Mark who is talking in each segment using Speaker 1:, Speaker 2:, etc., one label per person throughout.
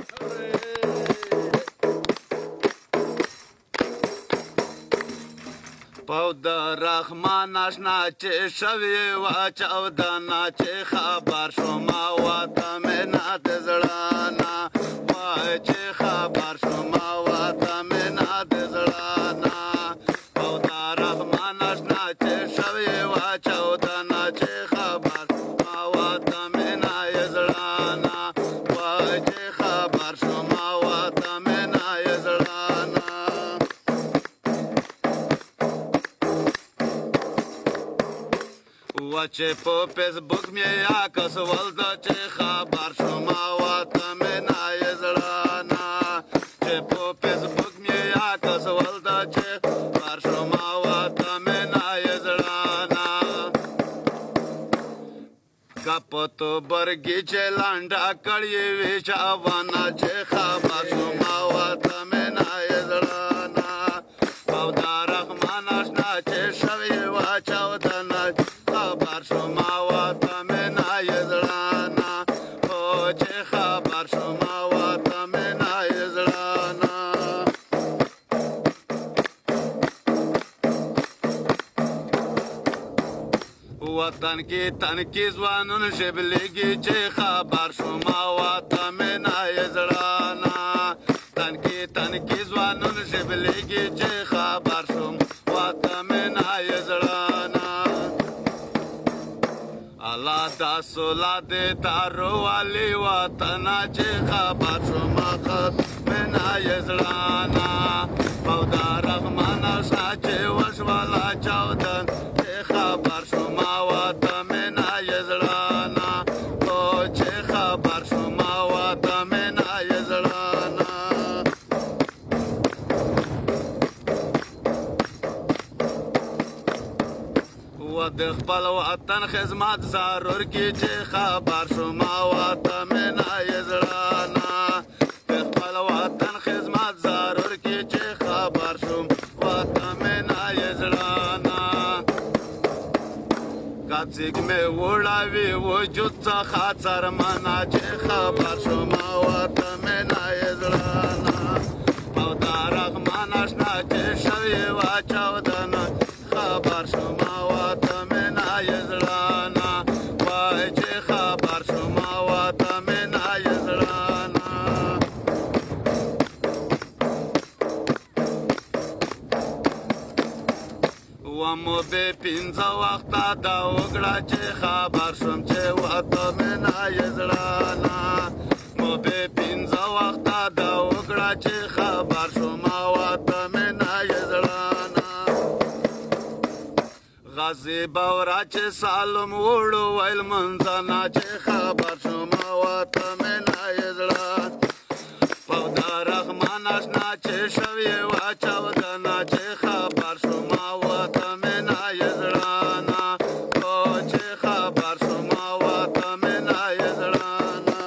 Speaker 1: پاو د رحمان آشنا چې شوي وه چاودنه چې خبر شومه وته مې نه د زړه نه وای چې خبر شومه وته مې نه د زړه نه پاو د رحمان آشنا چې شوي وه چاودنه چې خبر شومه وته مې نه د زړه نه وای چې خبر شومه وته مې نه د زړه نه چې په فیسبوک مې عکس ولده چې خبر شومه وته مې نه د زړه نه چې په فیسبوک مې عکس ولده چې خبر شومه وته مې نه د زړه نه که په تو برګي چې لنډه کړې وي چاونه چې خبر شومه وته مې نه د زړه نه او د رحمان آشنا چې شوي وه چاودنه خبر شومه وته مې نه د زړه نه هو چې خبر شومه وته مې نه د زړه نه وطن کې تنکي ځوانون ژبلېږي چې خبر شومه وته مې نه د زړه نه تنکي ځوانون ژبلېږي چې خبر شوم وته مې نه د زړه نه الله دا سولا دې تارو والی وطن چې خبر شومه مې نه د زړه نه او د رحمان آشنا چې وشوله چاودن چې خبر شومه وته مې نه د زړه نه او چې خبر شومه وته مې نه د زړه نه د خپل وطن خدمت ضرور کی چې خبر شومه وته مې نه د زړه نه د خپل وطن خدمت ضرور کی چې خبر شوم وته مې نه د زړه نه که څوک مې وړاوي وجود څخه څرمنه چې خبر شومه وته مې نه د زړه نه او د رحمان آشنا چې شوي وه چاودنه خبر شومه وته مې نه د زړه نه وای چې خبر شومه وته مې نه د زړه نه ومو بې پنځه وخته دا وکړه چې خبر شوم چې وته مې نه د زړه نه مو بې پنځه وخته دا وکړه چې خبر شومه وته مې نه د زړه نه غازي بورا چې سالم وړو ویل منځنه چې خبر شومه وته مې نه د زړه او د رحمان آشنا چې شوي وه چاودنه چې خبر شومه وته مې نه د زړه نه او چې خبر شومه وته مې نه د زړه نه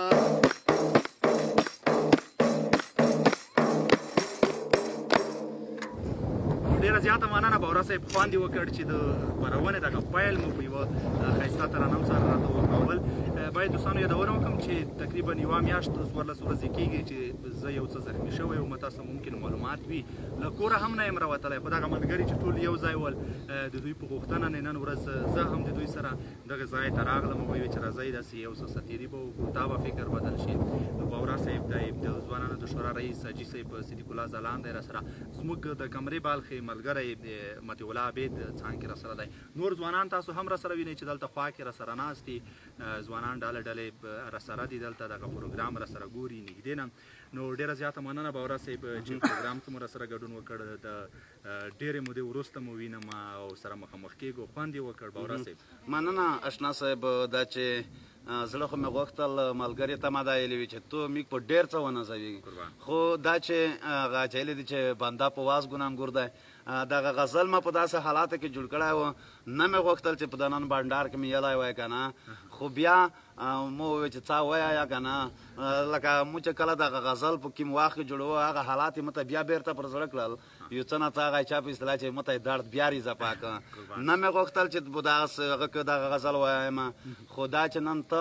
Speaker 2: ډېره زیاته مننه بورا صاحب خواندې وکړ چې د خپرونې دغه پیل مو په یوه ښایسته ترانم سره راته وکول باید دوستانو یادونه وکړم چې تقریبا یوه میاشت 14 ورځې کېږي چې زه یو څه زخمي شوی وم تاسو ممکن معلومات وي له کوره هم نه یم راوتلی خو دغه ملګري چې ټول یو ځای ول د دوی په غوښتنه نن ورځ زه هم د دوی سره دغه ځای ته راغلم وویل چې راځئ داسې یو څه ساتیري به وکړو دا به فکر بدل شي نو بورا صاحب دی د ځوانانو د شورا رئیس حاجي صاحب صدیق الله ځلان دی راسره زموږ د کمرې بالخې ملګری مطیع الله عبید څانګې راسره دی نور ځوانان تاسو هم راسره وینئ چې دلته خوا کې راسره ناست دي ځوانان ډلې ډلې راسره دي دلته دغه پروګرام راسره ګوري نږدې نه نو ډېره زیاته مننه بورا صاحب چې پروګرام کې مو راسره ګډون وکړ د ډېرې مودې وروسته مو وینم او سره مخامخ کېږو خوند یې وکړ بورا صاحب
Speaker 1: مننه اشنا صاحب دا چې زړه خو مې غوښتل ملګري ته ما دا ویلي وي چې تو میږ په ډېر څه ونازوي خو دا چې هغه چیلې دي چې بنده په واز ګناهګور دی دغه غزل ما په داسې حالاتو کې جوړ کړی و نه مې غوښتل چې په دننه بنډار کې مې یلی وای که نه خو بیا مو وویل چې څه ووایه که نه لکه مو چې کله دغه غزل په کوم وخت کې جوړوه هغه حالات یې مته بیا بیرته پر زړه کړل یو څه نه څه هغه چا په اصطلاح چې مته یې درد بیا ریزه پاکه نه مې غوښتل چې په دغه غزل ووایم خو دا چې نن ته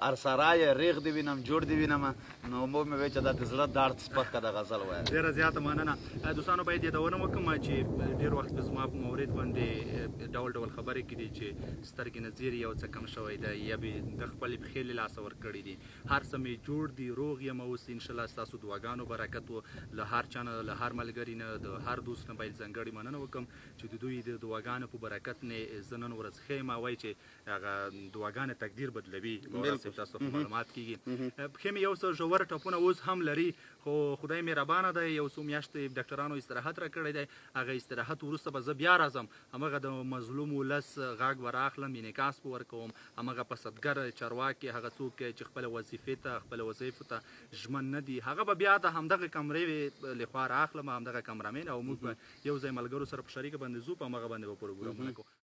Speaker 1: ارسرای ریغ دی وینم جوړ دی وینم نو مو مې وی چې دا د زړه درد سپک د غزل وایي.
Speaker 2: ډیره زیاته مننه. دوستانو باید یادونه وکړم چې ډیر وخت په زما په مورد باندې ډول ډول خبرې کړي چې سترګې نظیر یو څه کم شوی دی یا به د خپل پښې له لاسه ورکړي دي. هر څه مې جوړ دي، روغ یم اوس انشاءالله. ستاسو دعاګانو برکت و له هر چا نه، له هر ملګري نه، د هر دوست نه باید ځانګړې مننه وکړم چې د دوی د دعاګانو په برکت نه زه نن ورځ ښه یم. وایي چې هغه دعاګانې تقدیر بدلوي. تاسو ته معلومات کیږي. پښې مې یو څه ژور ټپونه اوس هم لري، خو خدای مهربانه دی. یو څو میاشتې ډاکټرانو استراحت راکړی دی. هغه استراحت وروسته به زه بیا راځم، همغه د مظلوم ولس غږ ور انعکاس به ورکوم. همغه په صدګر چارواکي هغه څوک چې خپله وظیفې ته خپله وظیفو ته ژمن نه دي، هغه به بیا د همدغه کمرې لخوا راخلم، همدغه کمرمین او موږ به یو ځای ملګرو سره په شریکه باندې ځو، په همغه باندې به پروګرامونه کوو.